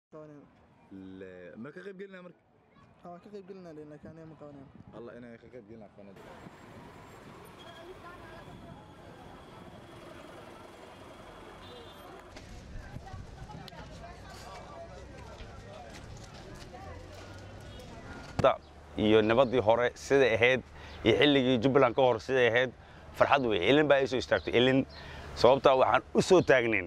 قوانين ما كقيب قلنا مرك كيف قلنا لنا كان يوم قوانين الله انا كقيب قلنا فنادق iyo nabadii hore sida ahayd iyo xilligii Jubbaland ka hor sida ahayd farxad weey ilin baa soo istaagtay ilin sababta waxaan u soo taagnayn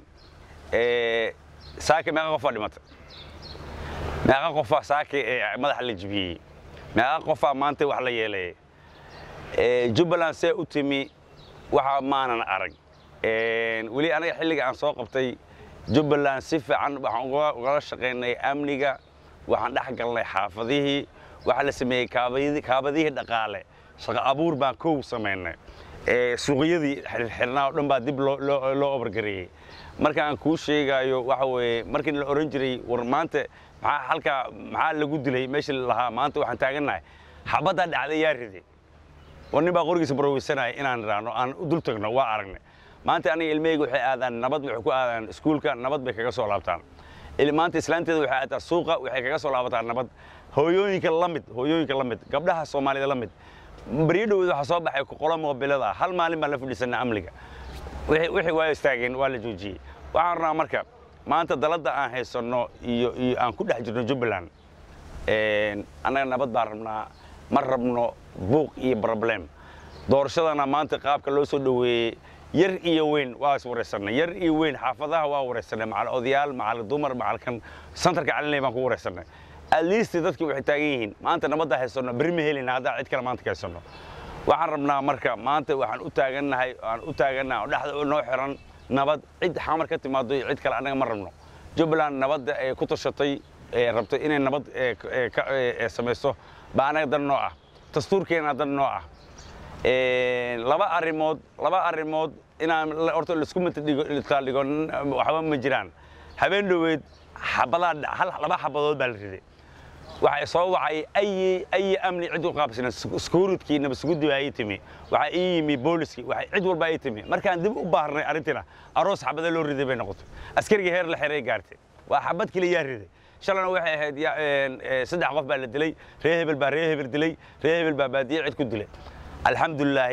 saaki meeqa qof dhimatay meeqa qof saaki madaxa la jibiyay meeqa qof maanta wax la yeelay Jubbaland see u timi waxa maanan arag wali aniga xilliga aan soo qabtay Jubbaland si fiican waxaan uga shaqeynay amniga waxaan dhax galnay xaafadihii waxa la sameeyay kaabadihii dhaqaale shaqo abuur baan koow sameynay suuqyadii xirnaa oo dhan baa dib loo obargareeyay marka aan ku sheegayo waxa weeye markii la oran jiray war maanta maxaa lagu dilay meeshii lahaa maanta waxaan taaganahay xabada dhacday yaa riday nin baa qorigiisa barowsanay inaan raano aan u dul tagno waa aragnay maanta aniga ilmeygu waxay aadaan nabad waxay ku aadaan iskuulka nabad bay kaga soo laabtaan maanta islaanteedu waxay aadaan suuqa waxay kaga soo laabataan nabad hooyooyinka la mid gabdhaha Soomaalida la mid bariidhood waxa soo baxay ku qolo mobilada hal maalin baa la fadhiisanaa amniga wixii waa istaageen waa la joojiyay waxaan rabnaa marka maanta dalada aan haysano iyo aan ku dhex jirno Jubbaland anaga nabad baan rabnaa ma rabno buuq iyo problem doorashadana maanta qaabka loo soo dhaweeyay yar iyo weyn waa is wareysanay yar iyo weyn xaafadaha waa wareysanay macal odayaal macal dumar macal kan santarka calinay baan ku wareysanay at least dadkii waxay taagan yihiin maanta nabadda haysano bari ma helina hadda cid kale maanta ka haysano waxaan rabnaa marka maanta waxaan u taaganahay dhaxda noo xiran nabad cid xamar ka timaado cid kale anaga ma rabno Jubbaland nabadda ay ku tashatay rabto inay nabad samayso baa anaga dan noo ah dastuurkeena dan noo ah laba arimood inaan horta la isku mid dhigo waxba ma jiraan habeen dhaweed laba xabadood baa la riday waxay soo wacay ay amni cid u qaabsana security nabadguddi ay timi waxa yimi booliski waxa cid walba ay timi markaan dib u baahnay arintina aroos xabada loo riday bay noqotay askariga heer la xiray gaartay waa xabad kaliya riday shalana waxay ahayd saddex qof baa la dilay reer hebel dilay reer hebel baa baadiye cid ku dilay alxamdulillah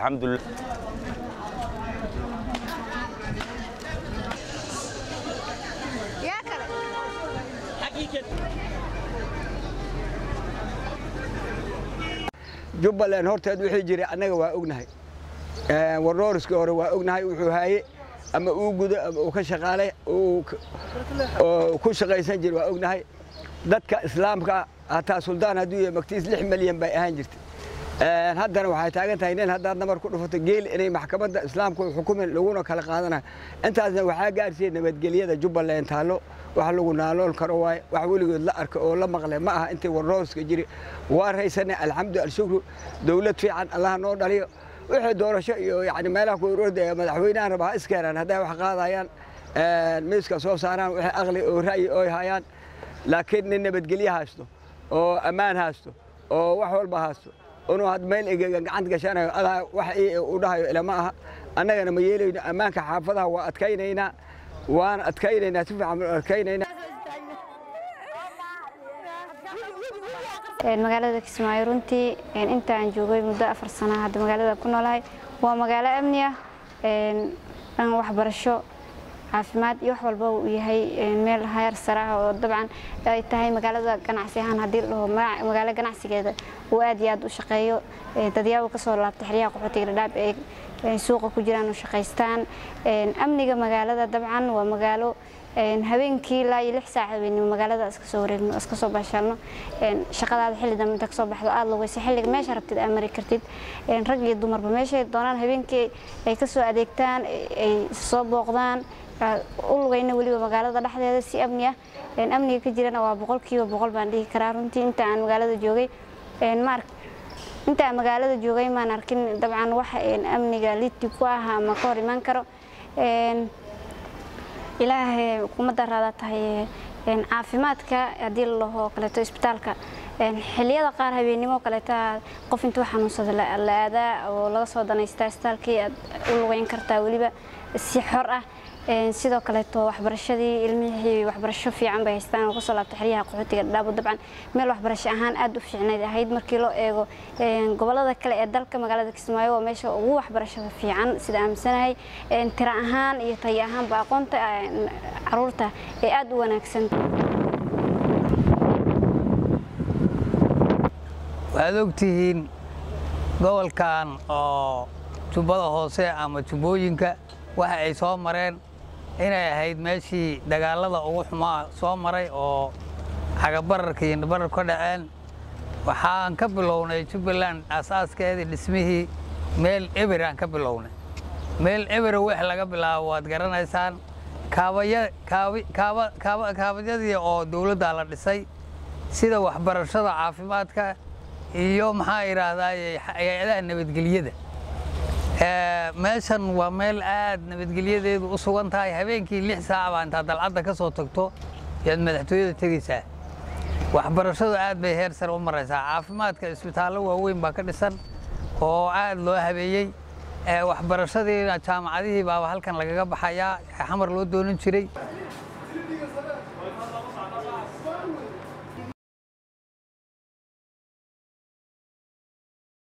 Jubbaland horteed wixii jiray anaga waa ognahay warrooriska hore waa ognahay wuxuu haye ama uu gudo ama uu ka shaqaalay oo ku shaqaysan jiray waa ognahay dadka islaamka hataa suldaan hadduu yahay magtiis 6 milyan bay ahaan jirtay haddana waxay taagan tahay in haddaad namar ku dhufato geel inay maxkamadda islaamku xukumin laguna kala qaadanayo intaasna waxaa gaarsiiyay nabadgelyada Jubbaland taalo wax lagu naalool karo waay wax weligood la arko oo la maqlay ma aha intii warrooriska jiray waa raysanay alxamdu shukru dawlad fiican Allah noo dhaliyo wixii doorasho iyo yani meelaha ku ururday madaxweynaha rabaa iskaaran haday wax qaadayaan miiska soo saaraan wixii aqli oo ra'yi oo hayaan laakiin nabadgelyo haasto oo amaan haasto oo wax walba haasto inuu had meel gacanta gashanayo adaa wax uu dhahayo ilama aha annagana ma yeelayno amaanka xaafadaha waa adkaynaynaa waan adkaynaynaa si fiican adkaynaynaa magaalada Kismaayo runtii inta aan joogay muddo 4 sano hadda magaalada ku noolahay waa magaalo amni ah aan waxbarasho caafimaad iyo wax walba uu yahay meel heer sare ah oo dabcan ay tahay magaalada ganacsi ahaan hadii la dhaho magaalo ganacsigeeda uu aad iyo aad u shaqeeyo dadyaabo ka soo laabtay xiriyaha qaxootiga dhaab ee suuqa ku jiraan oo shaqeystaan amniga magaalada dabcan waa magaalo habeenkii ilaa 6 saac habeenimo magaalada iska soo wareegno iska soo baashalno shaqadaada xilli dambe inta ka soo baxdo aad looga xilliga meesha rabtid amri kartid rag iyo dumarba meesha doonaan habeenkii ay ka soo adeegtaan ay soo booqdaan ulugayna waliba magaalada dhexdeeda si amni ah amniga ka jirana waa 100% baan dhihi karaa runtii inta aan magaalada joogay inta magaalada joogay ma arkin dabcan wax amniga lidti ku ah ama ka hor iman karo ilaahay kuma darada tahay caafimaadka hadii la laho kaleeto isbitaalka xilliyada qaar habeenimo kaleeto qof intuu xanuunsada la aada oo laga soo danaysta isbitaalkii u lugayn kartaa waliba si xor ah sidoo kale to waxbarashadii ilmihii waxbarasho fiican bay haystaan oo ku soo laabtay xiriyaha qaxootiga Dhadhaab dabcan meel waxbarasho ahaan aad u fiicnayd ahayd markii loo eego gobolada kale ee dalka magaalada Kismaayo oo meesha ugu waxbarashada fiican sida aamsanahay tira ahaan iyo tay ahaan ba aqoonta caruurta ee aad u wanaagsan waxaad ogtihiin gobolkan oo Jubbada Hoose ama Jubbooyinka waxa ay soo mareen inay ahayd meeshii dagaalada ugu xumaa soo maray oo xagabararka iyo barar ka dhaceen waxaan ka bilownay Jubbaland asaaskeedii dhismihii meel eberan ka bilownay meel eber wax laga bilaabo waad garanaysaan kaabayadii oo dawladda la dhisay sida waxbarashada caafimaadka iyo maxaa yiraahdaa hay'adaha nabadgelyada meeshan waa meel aad nabadgelyadeedu u sugan tahay habeenkii 6 saac baa inta dalcadda ka soo tagto yaad madaxtooyada tagaysaa waxbarashadu aad bay heer sare u maraysaa caafimaadka isbitaallo waaweyn baa ka dhisan oo aad loo habeeyay waxbarashadiina jaamacadihii baa halkan lagaga baxayaa xamar loo doonin jiray